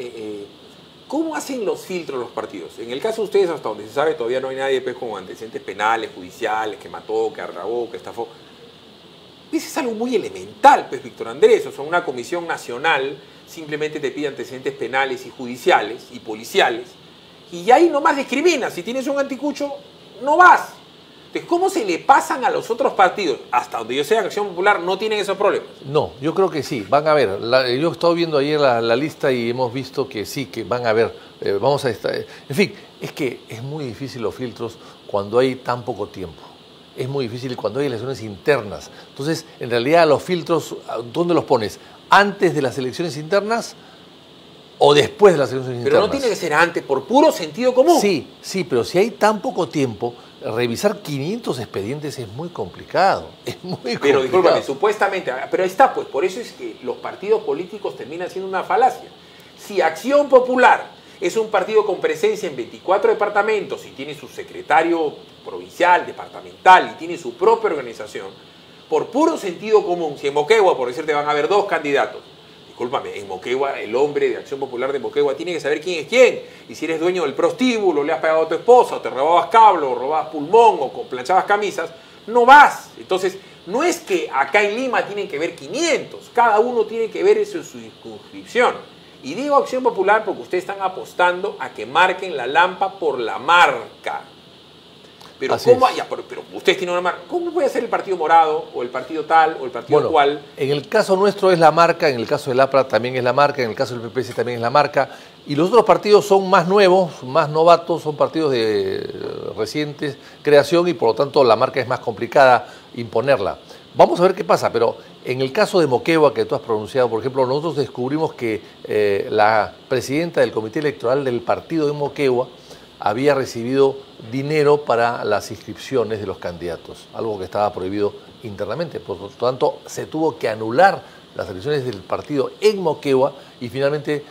¿cómo hacen los filtros los partidos? En el caso de ustedes, hasta donde se sabe, todavía no hay nadie pues, con antecedentes penales, judiciales, que mató, que agravó, que estafó. Eso es algo muy elemental, pues, Víctor Andrés. O sea, una comisión nacional simplemente te pide antecedentes penales y judiciales y policiales, y ahí nomás discriminas. Si tienes un anticucho, no vas. Entonces, ¿cómo se le pasan a los otros partidos? Hasta donde yo sé, Acción Popular no tienen esos problemas. No, yo creo que sí, van a ver. Yo he estado viendo ayer la lista y hemos visto que sí, que van a ver. Vamos a estar. En fin, es que es muy difícil los filtros cuando hay tan poco tiempo. Es muy difícil cuando hay elecciones internas. Entonces, en realidad, los filtros, ¿dónde los pones? ¿Antes de las elecciones internas o después de las elecciones internas? Pero no tiene que ser antes, por puro sentido común. Sí, sí, pero si hay tan poco tiempo, revisar 500 expedientes es muy complicado. Es muy complicado. Pero discúlpame, supuestamente, pero ahí está, pues por eso es que los partidos políticos terminan siendo una falacia. Si Acción Popular es un partido con presencia en 24 departamentos y tiene su secretario provincial, departamental y tiene su propia organización, por puro sentido común, si en Moquegua, por decirte, van a haber 2 candidatos, discúlpame, en Moquegua, el hombre de Acción Popular de Moquegua tiene que saber quién es quién. Y si eres dueño del prostíbulo, le has pagado a tu esposa, o te robabas cable, o robabas pulmón, o planchabas camisas, no vas. Entonces, no es que acá en Lima tienen que ver 500, cada uno tiene que ver eso en su circunscripción. Y digo Acción Popular porque ustedes están apostando a que marquen la lampa por la marca. Pero ¿cómo? Ya, pero ustedes tienen una marca. ¿Cómo puede ser el partido morado, o el partido tal, o el partido cual? En el caso nuestro es la marca, en el caso del APRA también es la marca, en el caso del PPS también es la marca. Y los otros partidos son más nuevos, más novatos, son partidos de recientes creación y por lo tanto la marca es más complicada imponerla. Vamos a ver qué pasa, pero en el caso de Moquegua, que tú has pronunciado, por ejemplo, nosotros descubrimos que la presidenta del comité electoral del partido de Moquegua había recibido dinero para las inscripciones de los candidatos, algo que estaba prohibido internamente. Por lo tanto, se tuvo que anular las elecciones del partido en Moquegua y finalmente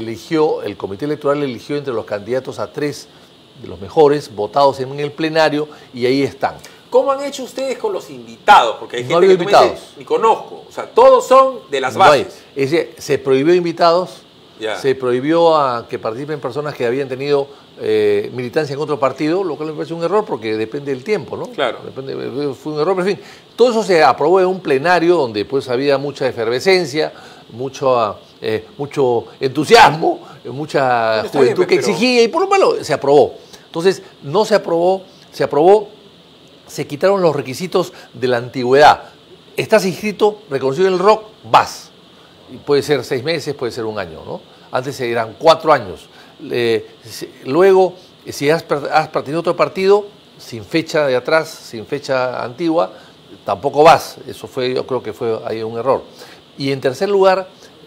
el comité electoral eligió entre los candidatos a 3 de los mejores, votados en el plenario, y ahí están. ¿Cómo han hecho ustedes con los invitados? Porque hay No gente había que invitados. ni conozco. O sea, todos son de las bases. Se prohibió invitados, Ya. se prohibió a que participen personas que habían tenido militancia en otro partido, lo cual me parece un error porque depende del tiempo, ¿no? Claro. Fue un error, pero en fin, todo eso se aprobó en un plenario donde pues había mucha efervescencia, mucho entusiasmo, mucha juventud que exigía y por lo menos se aprobó. Entonces, no se aprobó, se quitaron los requisitos de la antigüedad. Estás inscrito, reconocido en el ROC, vas. Y puede ser 6 meses, puede ser un año, ¿no? Antes eran 4 años. Luego, si has pertenecido a otro partido, sin fecha de atrás, sin fecha antigua, tampoco vas. Eso fue, yo creo que fue ahí un error. Y en tercer lugar,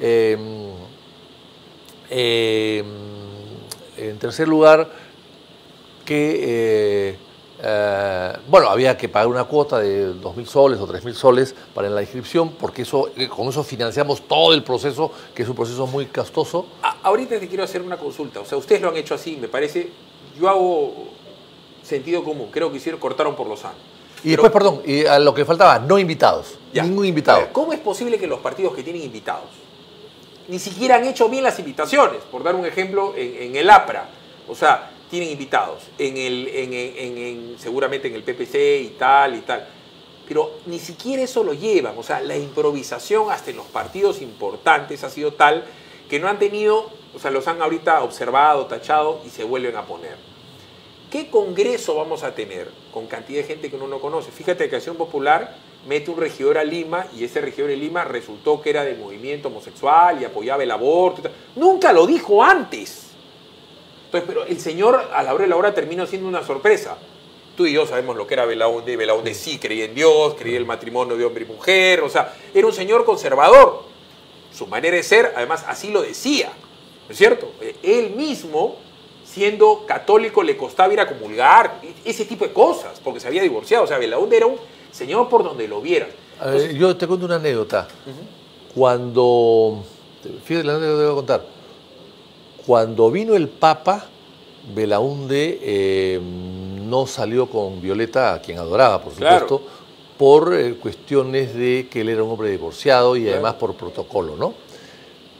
había que pagar una cuota de 2.000 soles o 3.000 soles para la inscripción, porque con eso financiamos todo el proceso, que es un proceso muy costoso. Ahorita te quiero hacer una consulta. O sea, ustedes lo han hecho así, me parece. Yo hago sentido común. Creo que cortaron por lo sano. Y después, perdón, y a lo que faltaba, no invitados. Ya. Ningún invitado. Ver, ¿cómo es posible que los partidos que tienen invitados ni siquiera han hecho bien las invitaciones? Por dar un ejemplo, en el APRA. O sea, tienen invitados, seguramente en el PPC y tal, pero ni siquiera eso lo llevan. O sea, la improvisación hasta en los partidos importantes ha sido tal que no han tenido, o sea, los han ahorita observado, tachado y se vuelven a poner. ¿Qué congreso vamos a tener con cantidad de gente que uno no conoce? Fíjate que Acción Popular mete un regidor a Lima y ese regidor de Lima resultó que era del movimiento homosexual y apoyaba el aborto y tal. Nunca lo dijo antes. Entonces, pero el señor a la hora de la hora terminó siendo una sorpresa. Tú y yo sabemos lo que era Belaúnde. Belaúnde sí creía en Dios, creía en el matrimonio de hombre y mujer. O sea, era un señor conservador. Su manera de ser, además, así lo decía. ¿No es cierto? Él mismo, siendo católico, le costaba ir a comulgar. Ese tipo de cosas, porque se había divorciado. O sea, Belaúnde era un señor por donde lo vieran. Entonces, yo te cuento una anécdota. Cuando... Fíjate la anécdota que te voy a contar. Cuando vino el Papa, Belaúnde no salió con Violeta, a quien adoraba, por supuesto, claro, por cuestiones de que él era un hombre divorciado y además por protocolo, ¿no?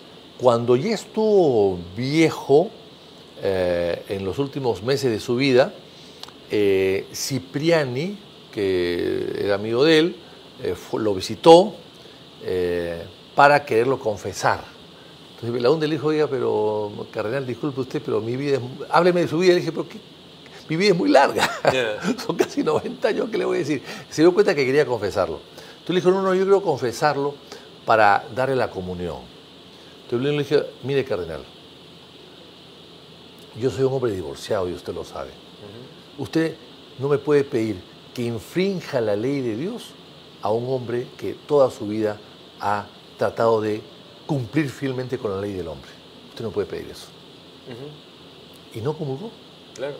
Cuando ya estuvo viejo, en los últimos meses de su vida, Cipriani, que era amigo de él, lo visitó para quererlo confesar. Entonces Belaúnde le dijo, oiga, pero cardenal, disculpe usted, pero mi vida hábleme de su vida. Le dije, pero ¿qué? Mi vida es muy larga, son casi 90 años, ¿qué le voy a decir? Se dio cuenta que quería confesarlo. Entonces le dijo, no, yo quiero confesarlo para darle la comunión. Entonces le dije, mire cardenal, yo soy un hombre divorciado y usted lo sabe. Usted no me puede pedir que infrinja la ley de Dios a un hombre que toda su vida ha tratado de cumplir fielmente con la ley del hombre. Usted no puede pedir eso. Y no comulgó. Claro.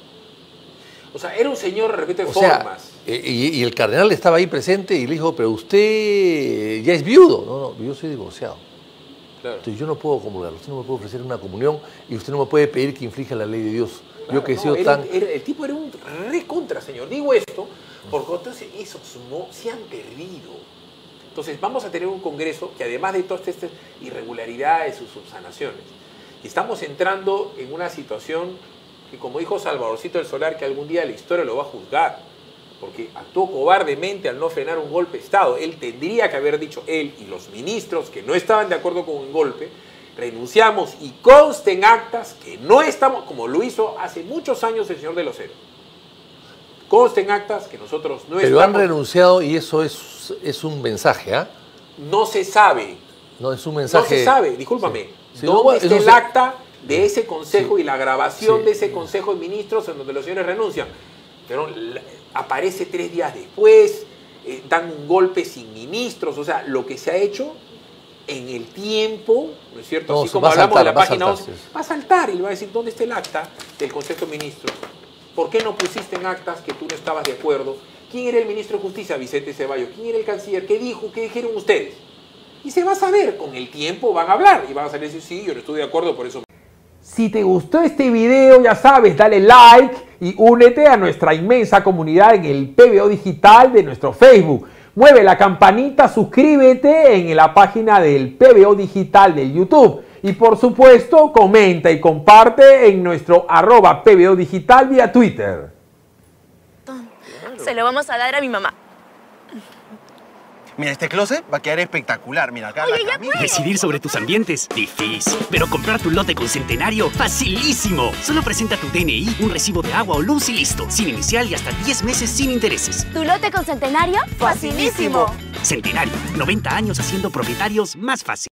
O sea, era un señor, de repente, de formas. Y el cardenal estaba ahí presente y le dijo, pero usted ya es viudo. No, yo soy divorciado. Claro. Entonces yo no puedo comulgar, usted no me puede ofrecer una comunión y usted no me puede pedir que infrinja la ley de Dios. Claro, yo que he sido tan... el tipo era un recontra, señor. Digo esto porque entonces esos no se han perdido. Entonces vamos a tener un congreso que además de todas estas irregularidades, sus subsanaciones, estamos entrando en una situación que, como dijo Salvadorcito del Solar, que algún día la historia lo va a juzgar, porque actuó cobardemente al no frenar un golpe de Estado. Él tendría que haber dicho, él y los ministros que no estaban de acuerdo con un golpe, renunciamos y conste en actas que no estamos, como lo hizo hace muchos años el señor de los Heros. Conste en actas que nosotros no estamos... Pero han renunciado y eso es un mensaje, ¿ah? No se sabe. No, es un mensaje... No se sabe, discúlpame. Sí. ¿Dónde está el acta de ese consejo y la grabación de ese consejo de ministros en donde los señores renuncian? Pero aparece 3 días después, dan un golpe sin ministros, o sea, lo que se ha hecho en el tiempo, ¿no es cierto? No, así como hablamos de la página 11, va a saltar y le va a decir, ¿dónde está el acta del Consejo de Ministros? ¿Por qué no pusiste en actas que tú no estabas de acuerdo? ¿Quién era el ministro de Justicia? Vicente Ceballos. ¿Quién era el canciller? ¿Qué dijo? ¿Qué dijeron ustedes? Y se va a saber, con el tiempo van a hablar y van a salir y decir, sí, yo no estoy de acuerdo, por eso. Si te gustó este video, ya sabes, dale like y únete a nuestra inmensa comunidad en el PBO Digital de nuestro Facebook. Mueve la campanita, suscríbete en la página del PBO Digital de YouTube. Y por supuesto, comenta y comparte en nuestro @PBO Digital vía Twitter. Se lo vamos a dar a mi mamá. Mira, este closet va a quedar espectacular. Mira, acá Oye, la camisa. Decidir sobre tus ambientes, difícil. Pero comprar tu lote con Centenario, facilísimo. Solo presenta tu DNI, un recibo de agua o luz y listo. Sin inicial y hasta 10 meses sin intereses. ¿Tu lote con Centenario? ¡Facilísimo! Centenario, 90 años haciendo propietarios más fácil.